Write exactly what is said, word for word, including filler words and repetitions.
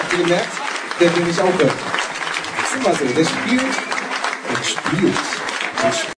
Habt ihr gemerkt? Der will nicht aufhören. Ist immer so. Der spielt, der spielt. Der spielt.